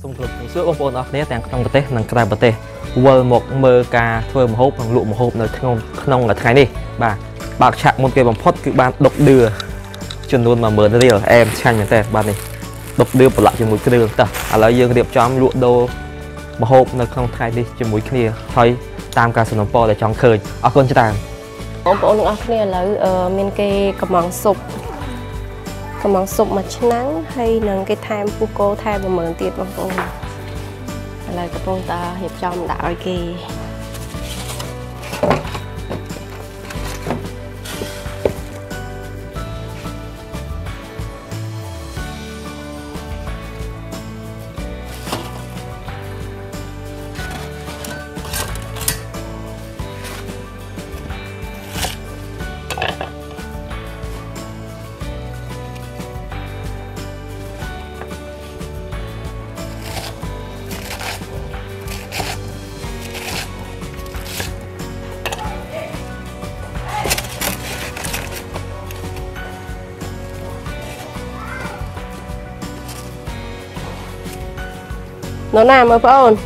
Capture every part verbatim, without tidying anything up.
Sung club sữa bông bồn ở đây đang trong bờ tê nâng cài bờ tê world một mơ ca thưa một hộp bằng lụa một hộp nơi không không là thay đi bà bạc chạm một cái bằng phốt cứ ban độc đưa chân luôn mà mở đi rồi em chanh nhận tên ban này độc đưa một lại cho mũi cái đường ta à lấy dương điệp cho em lụa đô một hộp nơi không thay đi cho mũi kia thôi tam ca sườn bò để chọn khơi ở con cho tàn bông bồn ở đây là miền cây cầm măng sụp cầm măng sụp mà nắng hay nâng cái tham phu cô tham mà mở tiệt bông bồn là cái bông ta hiệp trong đạo kì nó nằm ở phone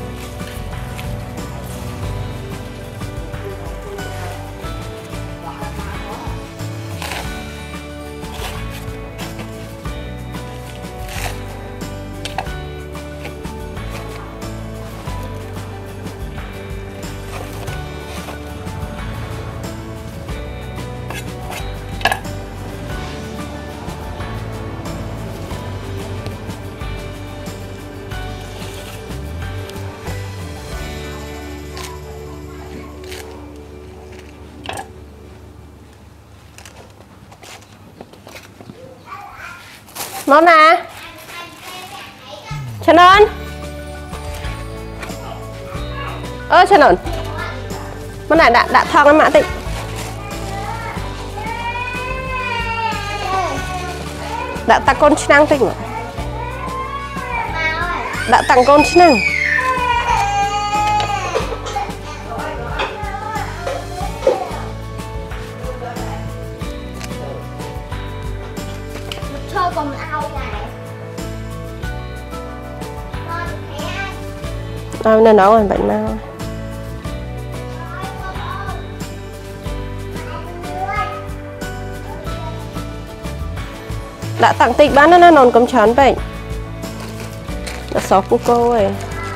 nó nè cho nên ơ cho nên nó này đã đã thong cái mã tị đã tặng con năng tịnh rồi đã tặng con năng đâu nên nấu anh bệnh mau đã tặng tịch bán nó non cầm chán bệnh đã xót của cô ấy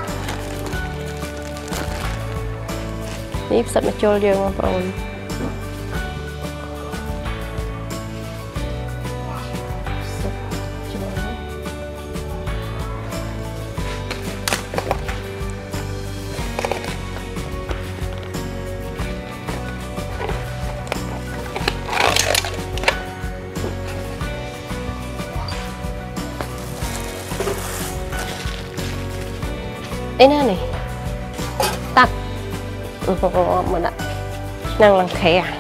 nếp sạch mà trôi riêng mà bồn ấy nè này tắt mà đã năng làm khẽ à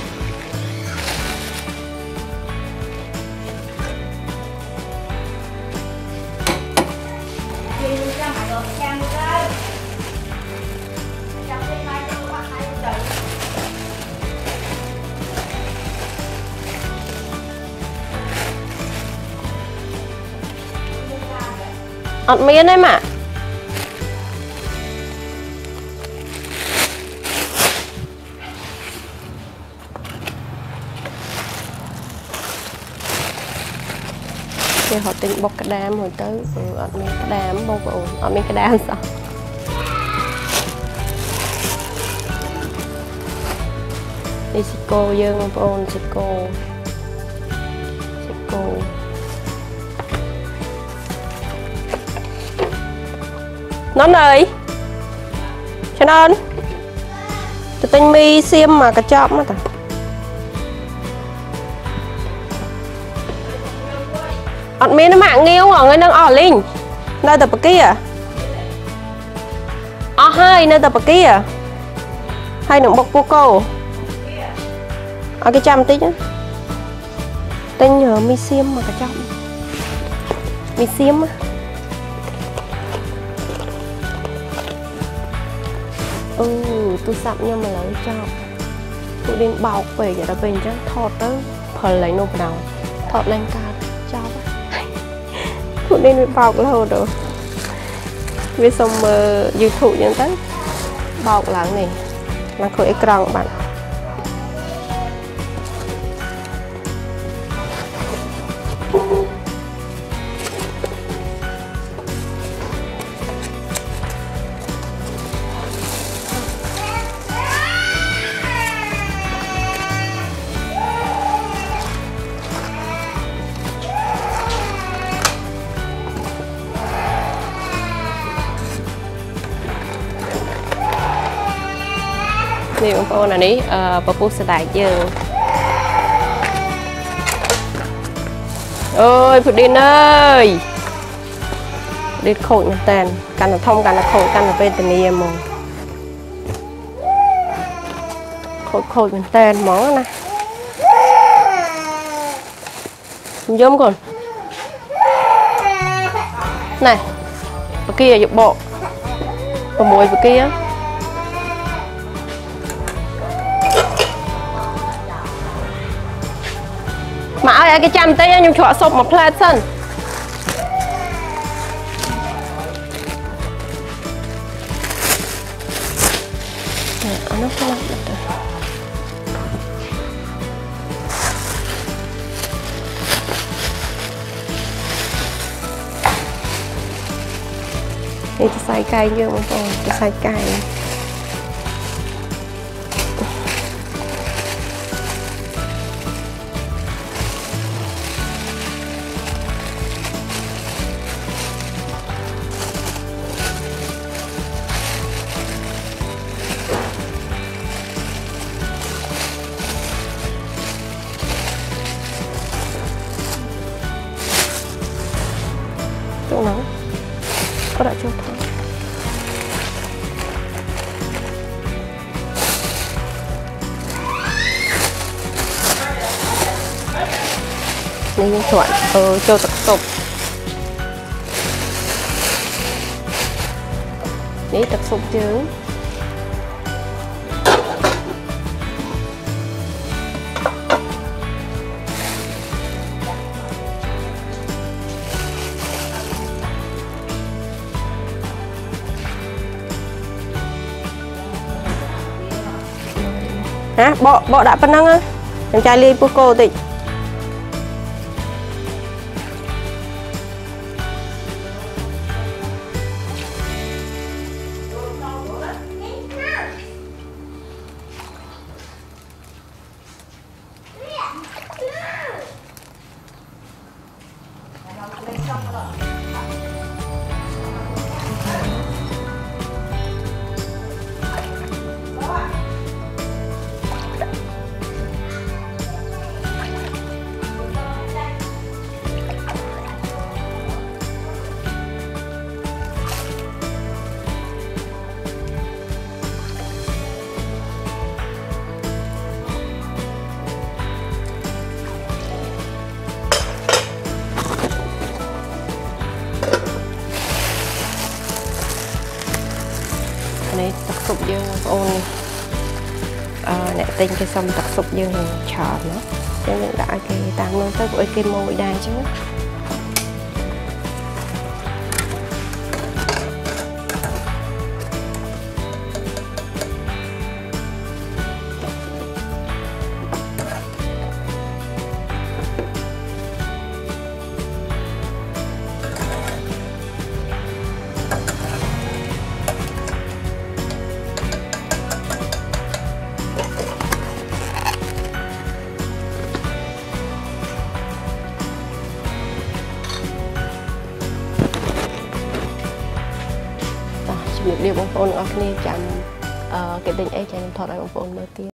ọt miên đấy mà họ tính bọc cái đám rồi tới ở mấy cái đám bọc vào ở mấy cái đám sao đi Mexico dương bồn Mexico Mexico nó này cho nên từ tinh mi xiêm mà cả chọp mà ta ọt miên nó mạng nghiêu ở ngay đang ở linh nơi tập kia ở hai nơi tập kia hai đừng bọc vô cô ở cái trăm tí chứ tên nhờ mi xiêm mà cả chọp mi xiêm á ừ tôi sắm nhưng mà lấy cho tôi đến bọc về vậy đó bên chứ thọt đó phần lấy nộp đầu thọt lên cao cho tôi đến bọc lâu rồi với xong YouTube như thế bọc lắng này là khởi ekran bạnนี่บางคนอันนี้เอ่อปะปูสไตล์เยอะเอ้ยพุดดิ้งเอ้ยดิ้นโขดมันแตนกันท่องกันโขดกันเป็นตัวนี้มองโขดโขดมันแตนมองนะย้อมก่อนnày bữa kia dục bộ bữa mùi bữa kia mà ai cái chăm tay nhung chọa sộp một plate sân nó không làm đượcนี่จะใส่ไก่เยอะมากเลยจะใส่ไก่chỗ nóng có đã cho thắng nên chọn ờ, cho tập tục để tập tục chứ hả bộ bộ đã phân năng á em trai ly cô tịnh này tập sụp dương ôn nè tinh cái xong tập sụp dương chọn nó cho nên đã cái tăng lên tới với cái môi đai chứ điều bông phôn ở đây chạm cái tình ấy cho nên thoát ra bông phôn mới tiêu